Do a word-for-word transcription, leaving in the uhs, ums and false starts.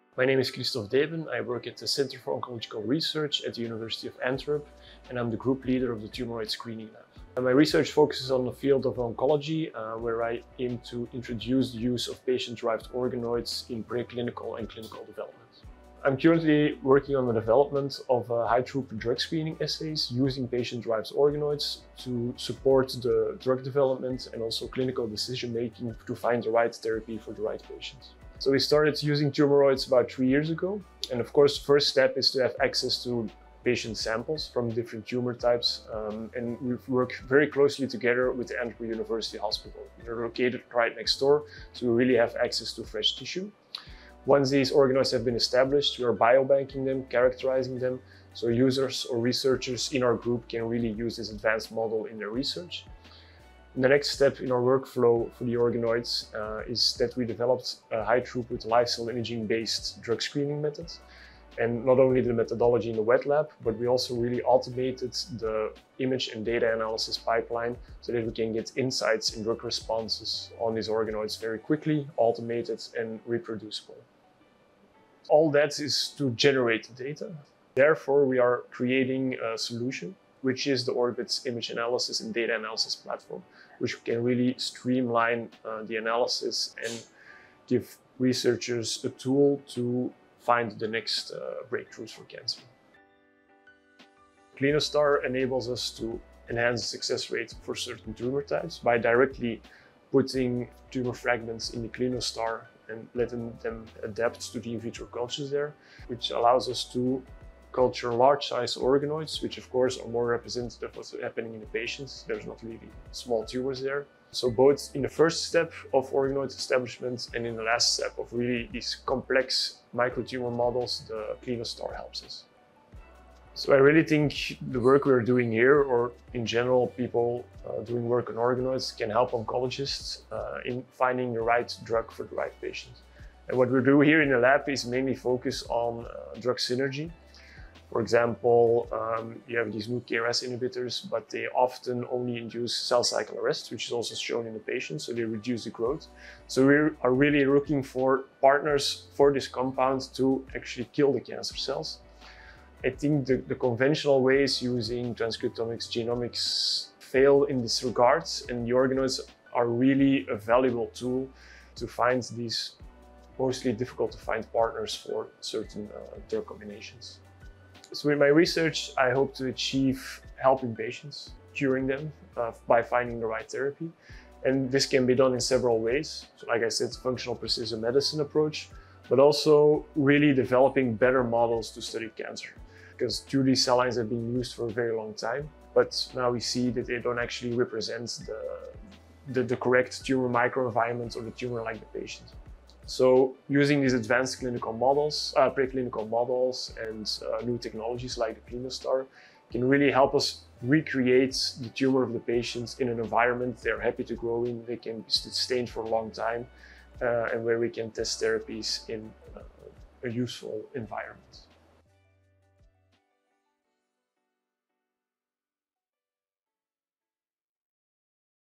My name is Christophe Deben. I work at the Center for Oncological Research at the University of Antwerp, and I'm the group leader of the tumoroid screening lab. And my research focuses on the field of oncology, uh, where I aim to introduce the use of patient-derived organoids in preclinical and clinical development. I'm currently working on the development of uh, high-throughput drug screening assays using patient-derived organoids to support the drug development and also clinical decision-making to find the right therapy for the right patients. So we started using tumoroids about three years ago. And of course, the first step is to have access to patient samples from different tumor types. Um, and we've worked very closely together with the Antwerpen University hospital. They're located right next door, so we really have access to fresh tissue. Once these organoids have been established, we are biobanking them, characterizing them, so users or researchers in our group can really use this advanced model in their research. And the next step in our workflow for the organoids uh, is that we developed a high-throughput live cell imaging-based drug screening method. And not only the methodology in the wet lab, but we also really automated the image and data analysis pipeline so that we can get insights in drug responses on these organoids very quickly, automated and reproducible. All that is to generate the data. Therefore, we are creating a solution, which is the Orbit's image analysis and data analysis platform, which can really streamline uh, the analysis and give researchers a tool to find the next uh, breakthroughs for cancer. ClinoStar enables us to enhance the success rate for certain tumor types by directly putting tumor fragments in the ClinoStar and letting them adapt to the in vitro cultures there, which allows us to culture large-size organoids, which of course are more representative of what's happening in the patients. There's not really small tumors there. So both in the first step of organoid establishment and in the last step of really these complex microtumor models, the ClinoStar helps us. So I really think the work we're doing here, or in general people uh, doing work on organoids, can help oncologists uh, in finding the right drug for the right patient. And what we do here in the lab is mainly focus on uh, drug synergy. For example, um, you have these new K R A S inhibitors, but they often only induce cell cycle arrest, which is also shown in the patient, so they reduce the growth. So we are really looking for partners for this compound to actually kill the cancer cells. I think the, the conventional ways using transcriptomics, genomics fail in this regard, and the organoids are really a valuable tool to find these mostly difficult to find partners for certain uh, drug combinations. So in my research, I hope to achieve helping patients, curing them uh, by finding the right therapy. And this can be done in several ways. So like I said, functional precision medicine approach, but also really developing better models to study cancer. Because two D cell lines have been used for a very long time, but now we see that they don't actually represent the, the, the correct tumor microenvironment or the tumor like the patient. So using these advanced clinical models, uh, preclinical models and uh, new technologies like the ClinoStar can really help us recreate the tumor of the patients in an environment they're happy to grow in, they can be sustained for a long time, uh, and where we can test therapies in uh, a useful environment.